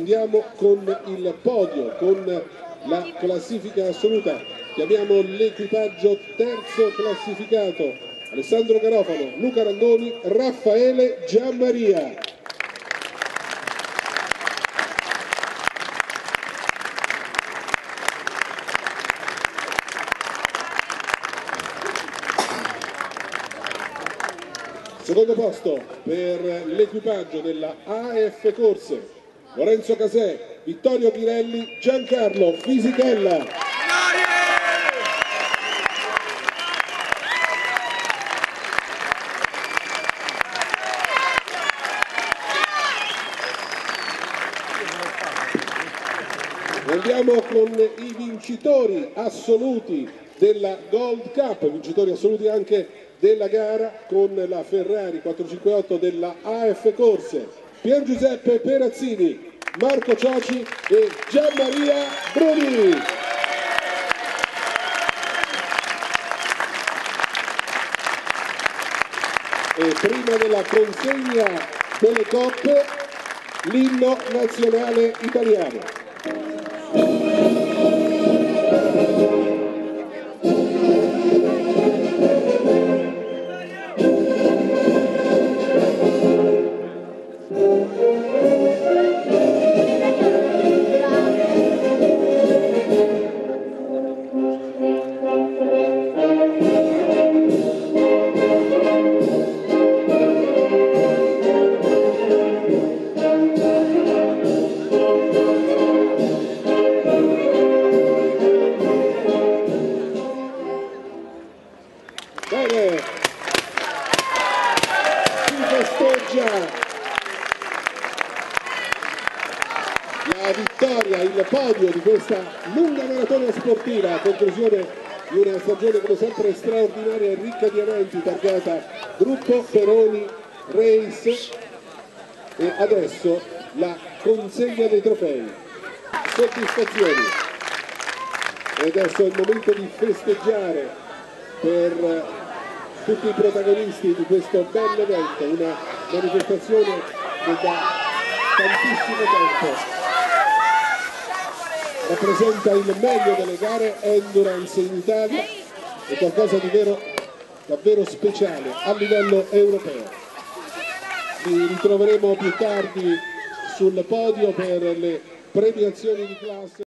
Andiamo con il podio, con la classifica assoluta. Chiamiamo l'equipaggio terzo classificato: Alessandro Garofalo, Luca Randoni, Raffaele Gianmaria. Secondo posto per l'equipaggio della AF Corse: Lorenzo Casè, Vittorio Ghirelli, Giancarlo Fisichella. Andiamo con i vincitori assoluti della Gold Cup, vincitori assoluti anche della gara con la Ferrari 458 della AF Corse: Pier Giuseppe Perazzini, Marco Cioci e Gianmaria Bruni. E prima della consegna delle coppe, l'inno nazionale italiano. Bene, si festeggia la vittoria, il podio di questa lunga maratona sportiva a conclusione di una stagione come sempre straordinaria e ricca di eventi, targata Gruppo Peroni Race. E adesso la consegna dei trofei, soddisfazioni, e adesso è il momento di festeggiare per tutti i protagonisti di questo bel evento, una manifestazione che da tantissimo tempo rappresenta il meglio delle gare endurance in Italia, è qualcosa di davvero speciale a livello europeo. Ci ritroveremo più tardi sul podio per le premiazioni di classe.